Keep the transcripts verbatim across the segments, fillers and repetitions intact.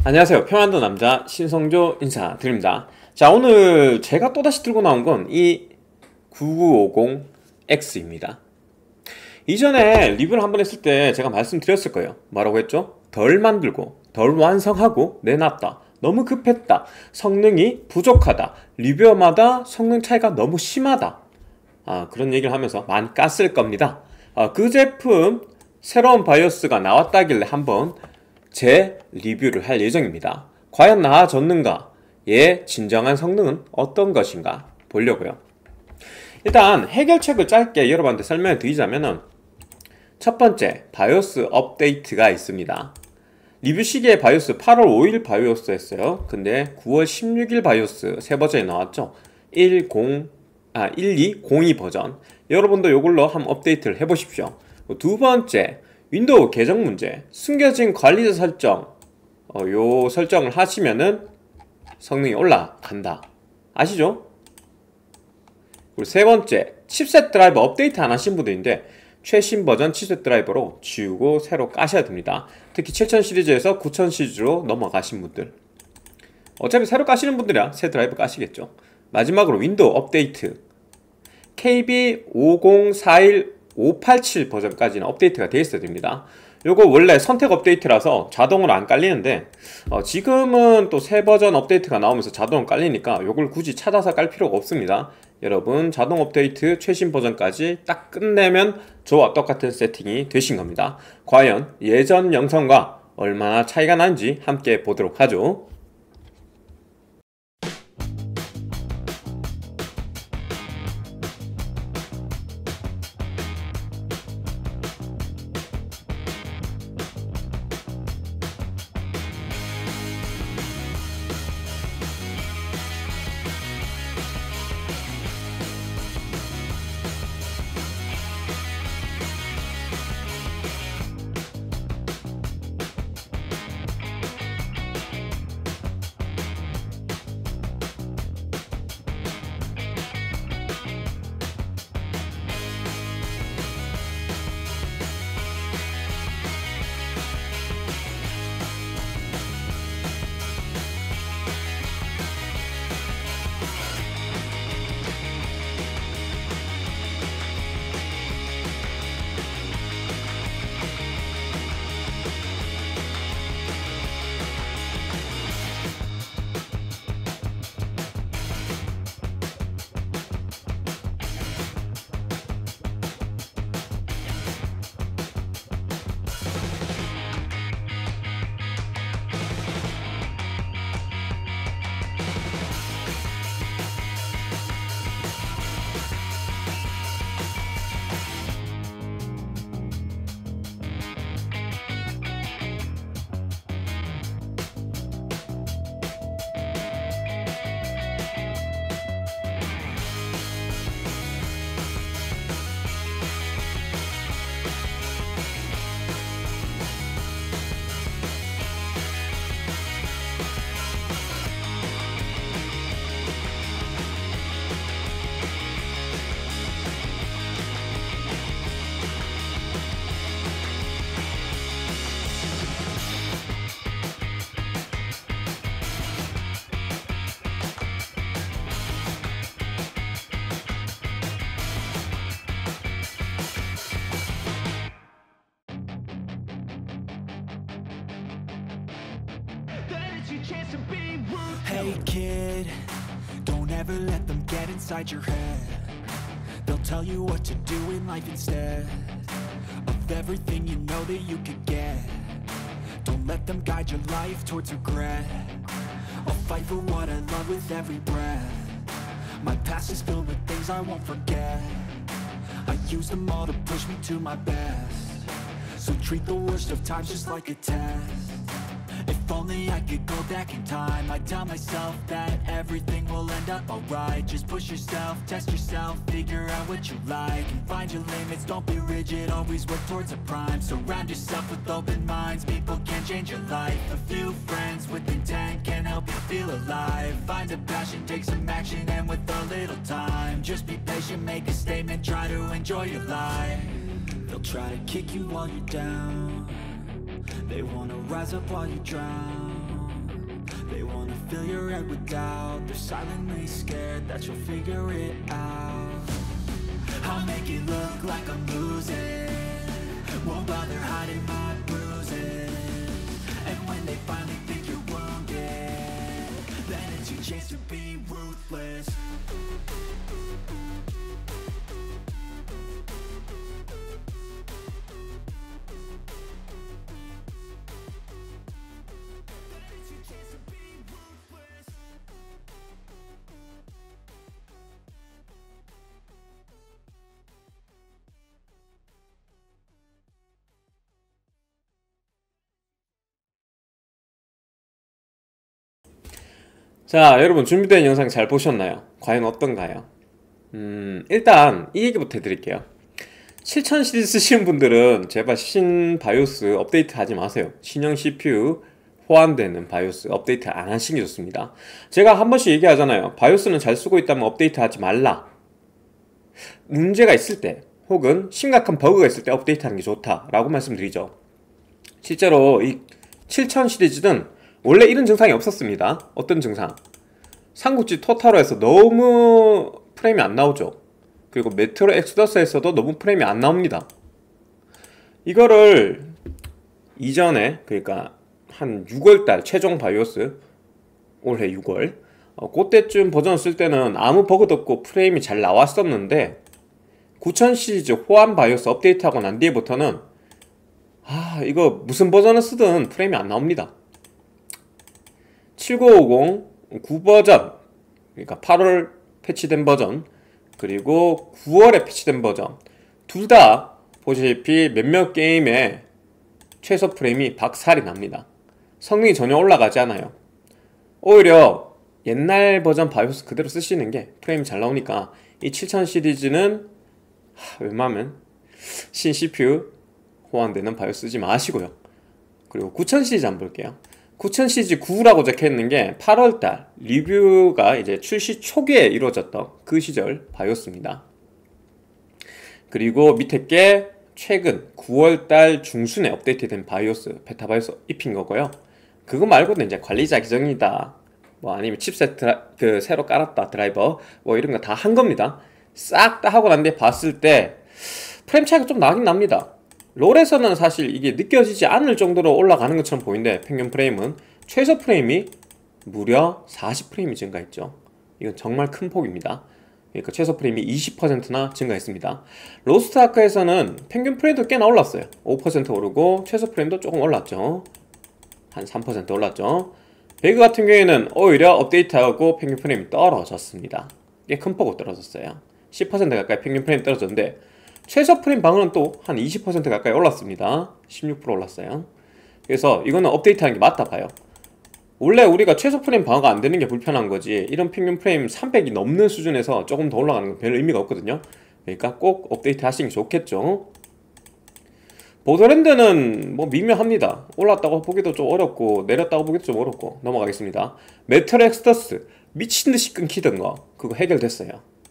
안녕하세요. 평안도 남자 신성조 인사드립니다. 자, 오늘 제가 또다시 들고 나온 건 이 구구오공 엑스입니다. 이전에 리뷰를 한번 했을 때 제가 말씀드렸을 거예요. 뭐라고 했죠? 덜 만들고 덜 완성하고 내놨다, 너무 급했다, 성능이 부족하다, 리뷰어마다 성능 차이가 너무 심하다, 아, 그런 얘기를 하면서 많이 깠을 겁니다. 아, 그 제품 새로운 바이오스가 나왔다길래 한번 제 리뷰를 할 예정입니다. 과연 나아졌는가? 얘의 진정한 성능은 어떤 것인가? 보려고요. 일단 해결책을 짧게 여러분한테 설명을 드리자면은, 첫 번째, 바이오스 업데이트가 있습니다. 리뷰 시기에 바이오스 팔월 오일 바이오스였어요. 근데 구월 십육일 바이오스 새 버전이 나왔죠. 십, 아, 일이공이 버전. 여러분도 이걸로 한번 업데이트를 해보십시오. 두 번째, 윈도우 계정 문제, 숨겨진 관리자 설정, 어, 요 설정을 하시면은 성능이 올라간다. 아시죠? 그리고 세 번째, 칩셋 드라이버 업데이트 안 하신 분들인데 최신 버전 칩셋 드라이버로 지우고 새로 까셔야 됩니다. 특히 칠천 시리즈에서 구천 시리즈로 넘어가신 분들, 어차피 새로 까시는 분들이야 새 드라이버 까시겠죠. 마지막으로 윈도우 업데이트, 케이비 오공사일 오팔칠 버전까지는 업데이트가 되어 있어야 됩니다. 요거 원래 선택 업데이트라서 자동으로 안 깔리는데, 어, 지금은 또 새 버전 업데이트가 나오면서 자동으로 깔리니까 요걸 굳이 찾아서 깔 필요가 없습니다. 여러분 자동 업데이트 최신 버전까지 딱 끝내면 저와 똑같은 세팅이 되신 겁니다. 과연 예전 영상과 얼마나 차이가 나는지 함께 보도록 하죠. Hey kid, don't ever let them get inside your head. They'll tell you what to do in life instead of everything you know that you could get. Don't let them guide your life towards regret. I'll fight for what I love with every breath. My past is filled with things I won't forget. I use them all to push me to my best. So treat the worst of times just like a test. If only I could go back in time, I'd tell myself that everything will end up alright. Just push yourself, test yourself, figure out what you like, and find your limits, don't be rigid, always work towards a prime. Surround yourself with open minds, people can change your life. A few friends with intent can help you feel alive. Find a passion, take some action, and with a little time, just be patient, make a statement, try to enjoy your life. They'll try to kick you while you're down, they wanna rise up while you drown. They wanna fill your head with doubt. They're silently scared that you'll figure it out. I'll make it look like I'm losing, won't bother hiding my bruises. And when they finally think you're wounded, then it's your chance to be ruthless. 자, 여러분 준비된 영상 잘 보셨나요? 과연 어떤가요? 음, 일단 이 얘기부터 해드릴게요. 칠천 시리즈 쓰시는 분들은 제발 신 바이오스 업데이트 하지 마세요. 신형 씨피유 호환되는 바이오스 업데이트 안 하시는 게 좋습니다. 제가 한 번씩 얘기하잖아요. 바이오스는 잘 쓰고 있다면 업데이트 하지 말라. 문제가 있을 때 혹은 심각한 버그가 있을 때 업데이트 하는 게 좋다라고 말씀드리죠. 실제로 이 칠천 시리즈는 원래 이런 증상이 없었습니다. 어떤 증상? 삼국지 토탈로에서 너무 프레임이 안 나오죠. 그리고 메트로 엑소더스에서도 너무 프레임이 안 나옵니다. 이거를 이전에, 그러니까 한 유월달 최종 바이오스, 올해 유월 어, 그때쯤 버전 쓸 때는 아무 버그도 없고 프레임이 잘 나왔었는데 구천 시리즈 호환 바이오스 업데이트하고 난 뒤에부터는 아 이거 무슨 버전을 쓰든 프레임이 안 나옵니다. 칠구오공 구 버전, 그러니까 팔월 패치된 버전, 그리고 구월에 패치된 버전, 둘 다 보시다시피 몇몇 게임에 최소 프레임이 박살이 납니다. 성능이 전혀 올라가지 않아요. 오히려 옛날 버전 바이오스 그대로 쓰시는 게 프레임이 잘 나오니까 이 칠천 시리즈는 하, 웬만하면 신 씨피유 호환되는 바이오스 쓰지 마시고요. 그리고 구천 시리즈 한번 볼게요. 구천 시리즈 구라고 적혀있는 게 팔월달 리뷰가 이제 출시 초기에 이루어졌던 그 시절 바이오스입니다. 그리고 밑에 게 최근 구월달 중순에 업데이트된 바이오스, 베타 바이오스 입힌 거고요. 그거 말고는 이제 관리자 기정이다, 뭐 아니면 칩셋 드라, 그 새로 깔았다 드라이버, 뭐 이런 거 다 한 겁니다. 싹 다 하고 난 뒤에 봤을 때 프레임 차이가 좀 나긴 납니다. 롤에서는 사실 이게 느껴지지 않을 정도로 올라가는 것처럼 보이는데 평균 프레임은 최소 프레임이 무려 사십 프레임이 증가했죠. 이건 정말 큰 폭입니다. 그러니까 최소 프레임이 이십 퍼센트나 증가했습니다. 로스트 아크에서는 평균 프레임도 꽤나 올랐어요. 오 퍼센트 오르고 최소 프레임도 조금 올랐죠. 한 삼 퍼센트 올랐죠. 배그 같은 경우에는 오히려 업데이트하고 평균 프레임이 떨어졌습니다. 꽤 큰 폭으로 떨어졌어요. 십 퍼센트 가까이 평균 프레임 떨어졌는데 최소 프레임 방어는 또 한 이십 퍼센트 가까이 올랐습니다. 십육 퍼센트 올랐어요. 그래서 이거는 업데이트하는 게 맞다 봐요. 원래 우리가 최소 프레임 방어가 안 되는 게 불편한 거지, 이런 평균 프레임 삼백이 넘는 수준에서 조금 더 올라가는 건 별 의미가 없거든요. 그러니까 꼭 업데이트 하시는 게 좋겠죠. 보더랜드는 뭐 미묘합니다. 올랐다고 보기도 좀 어렵고 내렸다고 보기도 좀 어렵고 넘어가겠습니다. 메트로 엑소더스 미친듯이 끊기던 거 그거 해결됐어요.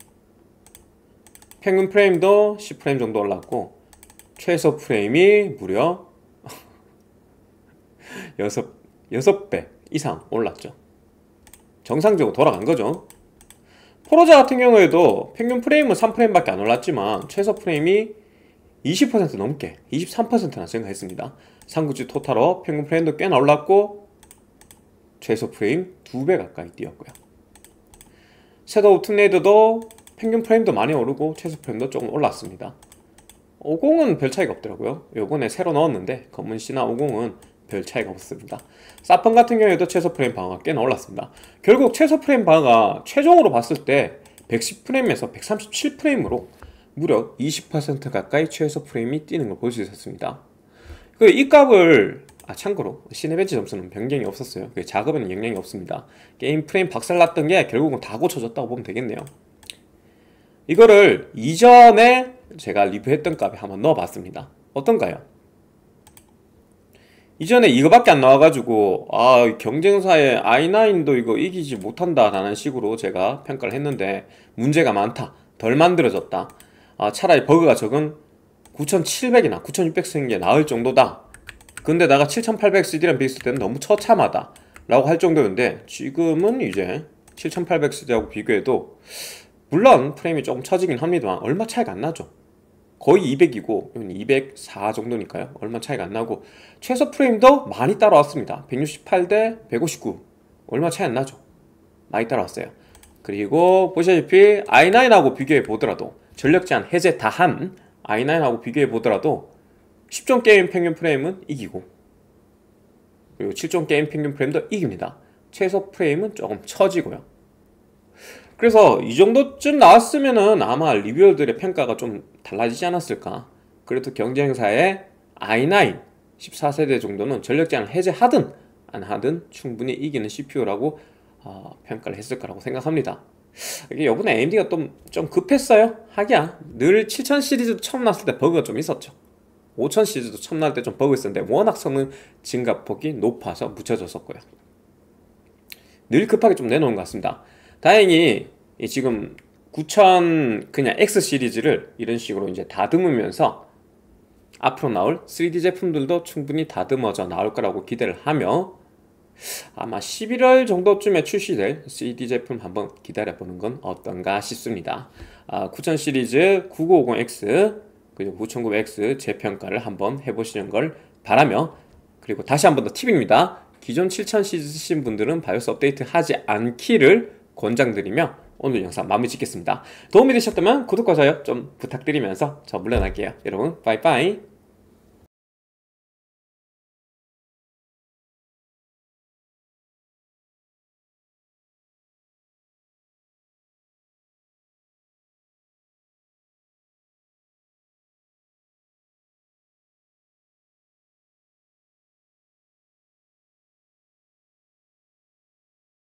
평균 프레임도 십 프레임 정도 올랐고 최소 프레임이 무려 여섯 배 이상 올랐죠. 정상적으로 돌아간 거죠. 포르자 같은 경우에도 평균 프레임은 삼 프레임밖에 안 올랐지만 최소 프레임이 이십 퍼센트 넘게 이십삼 퍼센트나 증가했습니다. 삼국지 토탈워 평균 프레임도 꽤나 올랐고 최소 프레임 두 배 가까이 뛰었고요. 섀도우 툼레이더도 평균 프레임도 많이 오르고 최소 프레임도 조금 올랐습니다. 오십은 별 차이가 없더라고요. 요번에 새로 넣었는데 검은씨나 오십은 별 차이가 없습니다. 사펀 같은 경우에도 최소 프레임 방어가 꽤나 올랐습니다. 결국 최소 프레임 방어가 최종으로 봤을 때 백십 프레임에서 백삼십칠 프레임으로 무려 이십 퍼센트 가까이 최소 프레임이 뛰는 걸 볼 수 있었습니다. 이 값을 아 참고로 시네벤치 점수는 변경이 없었어요. 작업에는 영향이 없습니다. 게임 프레임 박살났던 게 결국은 다 고쳐졌다고 보면 되겠네요. 이거를 이전에 제가 리뷰했던 값에 한번 넣어봤습니다. 어떤가요? 이전에 이거밖에 안 나와가지고 아 경쟁사의 아이 나인도 이거 이기지 못한다 라는 식으로 제가 평가를 했는데 문제가 많다, 덜 만들어졌다, 아 차라리 버그가 적은 구천칠백이나 구천육백 쓰는 게 나을 정도다, 근데다가 칠천팔백 씨디램 비있을 때는 너무 처참하다 라고 할 정도였는데 지금은 이제 칠천팔백 시리즈하고 비교해도 물론 프레임이 조금 처지긴 합니다만 얼마 차이가 안 나죠. 거의 이백이고 이백사 정도니까요. 얼마 차이가 안 나고 최소 프레임도 많이 따라왔습니다. 백육십팔 대 백오십구 얼마 차이 안 나죠. 많이 따라왔어요. 그리고 보시다시피 아이 나인하고 비교해 보더라도 전력 제한 해제 다한 아이 나인하고 비교해 보더라도 십 종 게임 평균 프레임은 이기고 그리고 칠 종 게임 평균 프레임도 이깁니다. 최소 프레임은 조금 처지고요. 그래서 이 정도쯤 나왔으면은 아마 리뷰어들의 평가가 좀 달라지지 않았을까. 그래도 경쟁사의 아이 나인 십사 세대 정도는 전력 제한 해제하든 안 하든 충분히 이기는 씨피유라고 어, 평가를 했을 거라고 생각합니다. 이게 이번에 에이엠디가 좀, 좀 급했어요. 하기야 늘 칠천 시리즈도 처음 나왔을 때 버그가 좀 있었죠. 오천 시리즈도 처음 나올 때 좀 버그 있었는데 워낙 성능 증가폭이 높아서 묻혀졌었고요. 늘 급하게 좀 내놓은 것 같습니다. 다행히 지금 구천 그냥 X 시리즈를 이런 식으로 이제 다듬으면서 앞으로 나올 쓰리디 제품들도 충분히 다듬어져 나올 거라고 기대를 하며 아마 십일월 정도쯤에 출시될 쓰리디 제품 한번 기다려보는 건 어떤가 싶습니다. 아, 구천 시리즈 구구오공 엑스 그리고 구천구백 엑스 재평가를 한번 해보시는 걸 바라며 그리고 다시 한 번 더 팁입니다. 기존 칠천 시리즈 쓰신 분들은 바이오스 업데이트 하지 않기를 권장드리며 오늘 영상 마무리 짓겠습니다. 도움이 되셨다면 구독과 좋아요 좀 부탁드리면서 저 물러날게요. 여러분 빠이빠이.